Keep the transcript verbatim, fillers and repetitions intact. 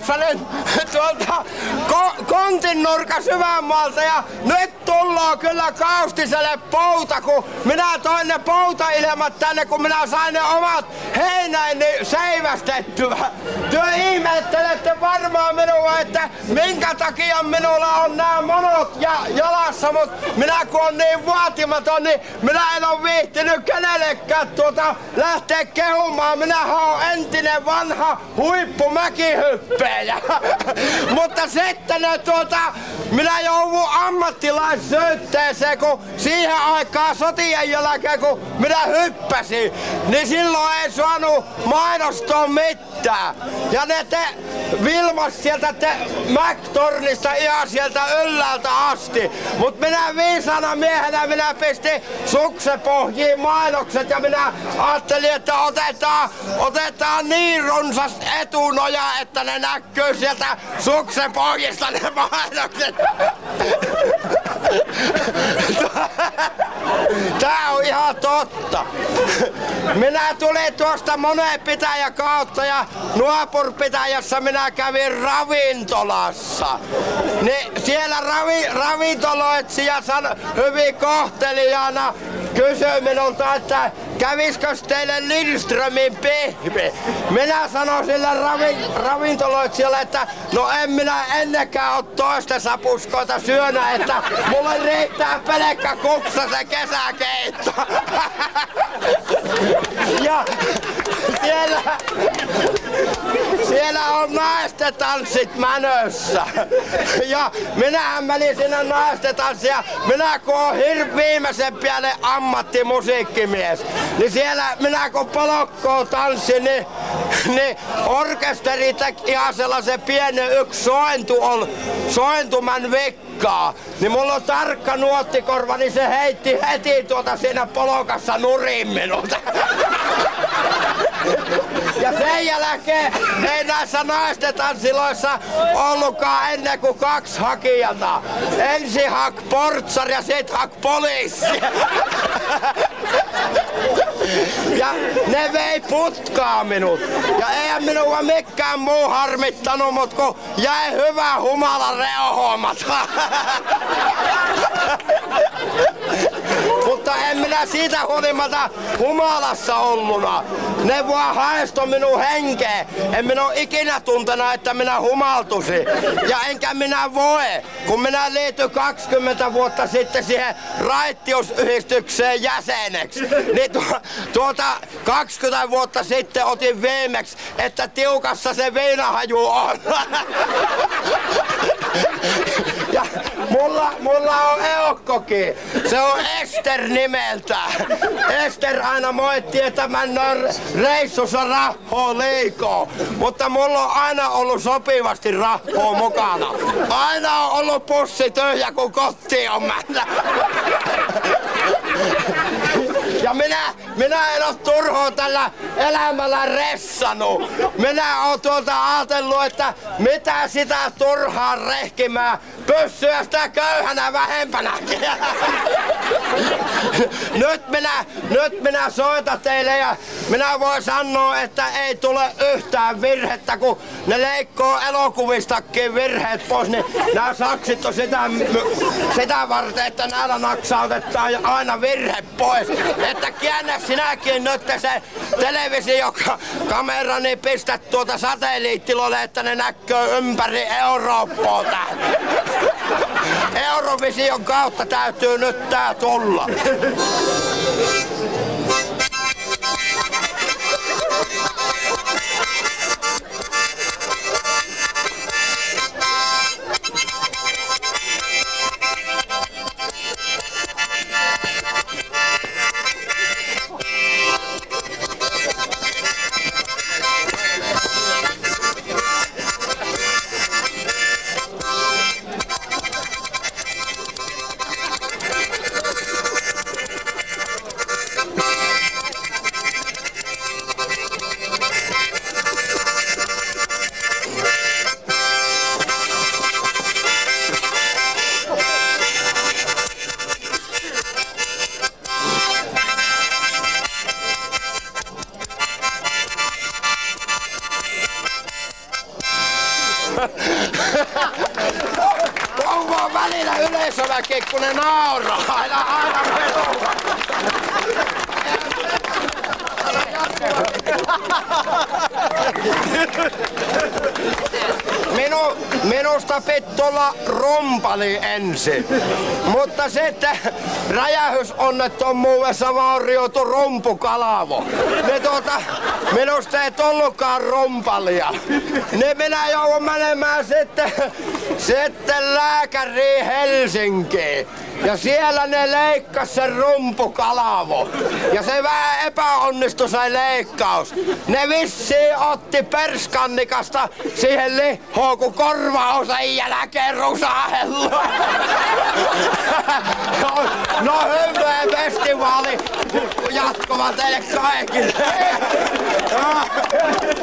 Leppänen tuolta ko kontin nurka Syvänmaalta ja nyt tulloo kyllä Kaustiselle pouta, kun minä toin ne poutailmat tänne, kun minä sain ne omat heinäini seivästettyä. Työ ihmettelette varmaan minua, että minkä takia minulla on nämä monot ja jalassa, mutta minä kun on niin vaatimaton, niin minä en ole viihtynyt kenellekään tuota lähteä kehumaan. Minähän on entinen vanha huippumäkihyppejä. Mutta sitten ne, tuota, minä joudun ammattilaissyytteeseen, kun siihen aikaan sotien jälkeen, kun minä hyppäsin, niin silloin ei saanut mainostaa mitään. Ja ne te vilmas sieltä te Mäk-tornista ihan sieltä ylhäältä asti. Mut minä viisana miehenä minä pistin suksepohjiin mainokset ja minä ajattelin, että otetaan, otetaan niin runsas etunoja, että ne näkyy sieltä suksepohjista ne mainokset. Tää on ihan totta. Minä tulin tuosta Monenpitäjän kautta ja Nuopurpitäjässä minä kävin ravintolassa. Niin siellä ravi, ravintoloitsija hyvin kohteliaana kysyi minulta, että käviskös teille Lindströmin pihvi? Minä sanoin sille ravi, ravintoloitsijalle, että no en minä ennenkään ole toista sapuskoita syönä, että mulle riittää pelkkä Kupsasen kesäkeitto. Ja siellä, siellä on naistetanssit mänössä. Ja minähän menin sinne naistetanssia ja minä kun oon hir- viimeisen päälle ammattimusiikkimies, niin siellä minä kun polokkoon tanssin, niin, niin orkesteri teki ihan sellaisen pienen yksi sointu on, sointuman vikkaa. Niin mulla on tarkka nuottikorva, niin se heitti heti tuota siinä polokassa nurin minulta. Ja sen jälkeen ei näissä naistetanssiloissa ollutkaan ennen kuin kaksi hakijata. Ensin hak portsari ja sit hak poliisi. Ja ne vei putkaa minut. Ja eihän minua mikään muu harmittanut, mut kun jäi hyvä humala reuhoamata. Mutta en minä siitä huolimatta humalassa olluna. Ne vaan haistoi minun henkeä. En minä ole ikinä tuntenut, että minä humaltusin. Ja enkä minä voi, kun minä liityin kaksikymmentä vuotta sitten siihen raittiusyhdistykseen jäseneksi. Niin tu tuota kaksikymmentä vuotta sitten otin viimeksi, että tiukassa se viinahaju on. Ja mulla, mulla on eukkokin. Se on Ester nimeltä. Ester aina moitti, että mä reissussa rahoo liikoo. Mutta mulla on aina ollut sopivasti rahoo mukana. Aina on ollut pussi tyhjä, kun kotiin on mennä. Ja minä, minä en oo turhoa tällä elämällä ressannut. Minä oon tuolta ajatellut, että mitä sitä turhaa rehkimää, pyssyä sitä köyhänä vähempänäkin. Nyt minä, nyt minä soitan teille ja minä voin sanoa, että ei tule yhtään virhettä, kun ne leikkoo elokuvistakin virheet pois, niin nämä saksit on sitä, sitä varten, että näillä naksautetaan aina virhe pois. Että käännä sinäkin nyt se televisiokamera, niin pistä tuota satelliittiloille, että ne näkyy ympäri Eurooppaa täällä. Eurovision kautta täytyy nyt tää tulla. Onko välillä yleisöväki, kun ne nauraa? Aina, aina menoo. Minu, minusta pitää olla rompali ensin, mutta sitten räjähdysonnettomuudessa vaurioitu rompukalavo. Ne tuota, minusta ei ollutkaan rompalia. Ne minä joudun menemään sitten, sitten lääkäriin Helsinkiin. Ja siellä ne leikkas sen rumpukalavo. Ja se vähän epäonnistui se leikkaus. Ne vissiin otti perskannikasta siihen lihoon, kun korvaosan jälkeen rusahellu. No, no hyvä festivaali jatkuva teille kaikille.